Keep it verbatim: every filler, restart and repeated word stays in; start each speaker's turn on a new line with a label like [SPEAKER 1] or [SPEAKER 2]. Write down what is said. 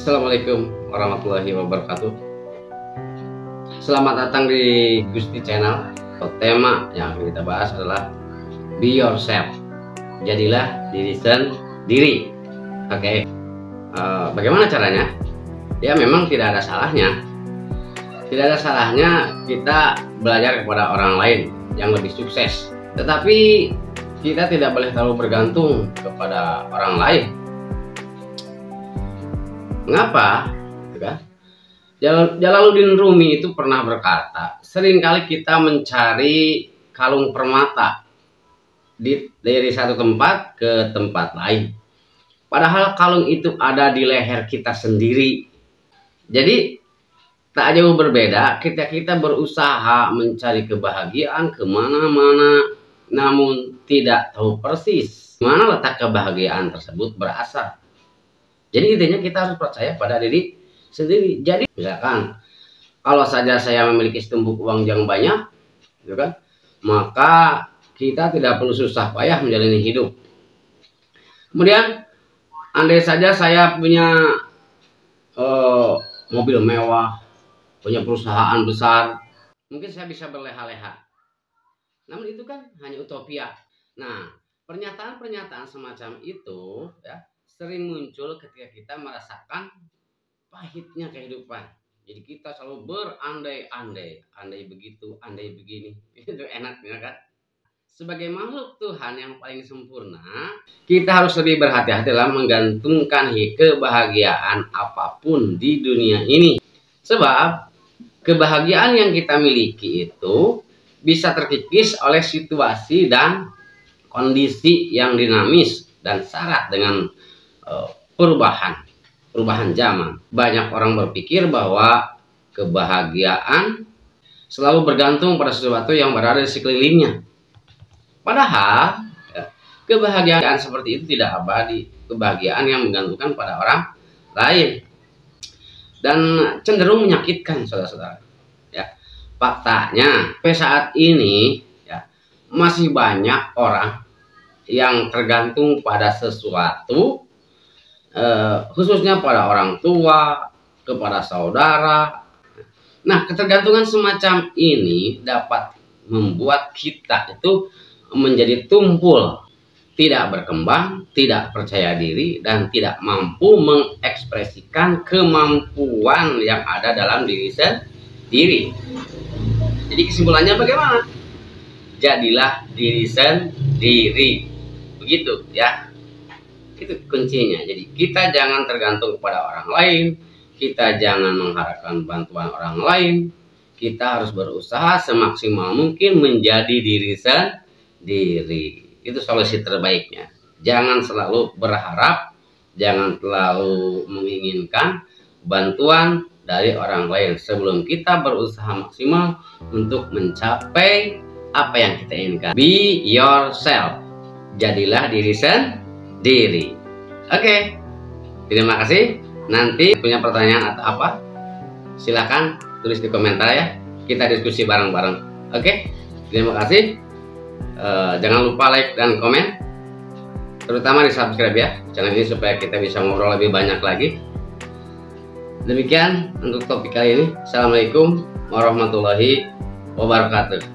[SPEAKER 1] Assalamualaikum warahmatullahi wabarakatuh. Selamat datang di Gusti Channel. Tema yang kita bahas adalah Be Yourself. Jadilah diri sendiri. Oke, okay. uh, bagaimana caranya? Ya memang tidak ada salahnya. Tidak ada salahnya kita belajar kepada orang lain yang lebih sukses. Tetapi kita tidak boleh terlalu bergantung kepada orang lain. Mengapa? Jalaluddin Rumi itu pernah berkata, seringkali kita mencari kalung permata di, dari satu tempat ke tempat lain. Padahal kalung itu ada di leher kita sendiri. Jadi tak jauh berbeda ketika kita berusaha mencari kebahagiaan kemana-mana, namun tidak tahu persis mana letak kebahagiaan tersebut berasal. Jadi intinya kita harus percaya pada diri sendiri. Jadi misalkan kalau saja saya memiliki setumpuk uang yang banyak, gitu kan, maka kita tidak perlu susah payah menjalani hidup. Kemudian andai saja saya punya uh, mobil mewah, punya perusahaan besar, mungkin saya bisa berleha-leha. Namun itu kan hanya utopia. Nah, pernyataan-pernyataan semacam itu ya sering muncul ketika kita merasakan pahitnya kehidupan. Jadi kita selalu berandai-andai, andai begitu, andai begini. Itu enaknya kan? Sebagai makhluk Tuhan yang paling sempurna, kita harus lebih berhati-hati dalam menggantungkan kebahagiaan apapun di dunia ini. Sebab kebahagiaan yang kita miliki itu bisa terkikis oleh situasi dan kondisi yang dinamis dan syarat dengan perubahan perubahan zaman. Banyak orang berpikir bahwa kebahagiaan selalu bergantung pada sesuatu yang berada di sekelilingnya. Padahal ya, kebahagiaan seperti itu tidak abadi. Kebahagiaan yang menggantungkan pada orang lain dan cenderung menyakitkan, saudara-saudara. Ya, faktanya sampai saat ini ya, masih banyak orang yang tergantung pada sesuatu, Uh, khususnya pada orang tua, kepada saudara. Nah, ketergantungan semacam ini dapat membuat kita itu menjadi tumpul, tidak berkembang, tidak percaya diri, dan tidak mampu mengekspresikan kemampuan yang ada dalam diri sendiri. Jadi kesimpulannya bagaimana? Jadilah diri sendiri. Begitu ya. Itu kuncinya. Jadi kita jangan tergantung kepada orang lain, kita jangan mengharapkan bantuan orang lain, kita harus berusaha semaksimal mungkin menjadi diri sendiri. Itu solusi terbaiknya. Jangan selalu berharap, jangan terlalu menginginkan bantuan dari orang lain sebelum kita berusaha maksimal untuk mencapai apa yang kita inginkan. Be yourself. Jadilah diri sendiri. Diri. Oke, okay. Terima kasih. Nanti punya pertanyaan atau apa, silakan tulis di komentar ya. Kita diskusi bareng-bareng. Oke, okay? Terima kasih. uh, Jangan lupa like dan komen, terutama di subscribe ya channel ini supaya kita bisa ngobrol lebih banyak lagi. Demikian untuk topik kali ini. Assalamualaikum warahmatullahi wabarakatuh.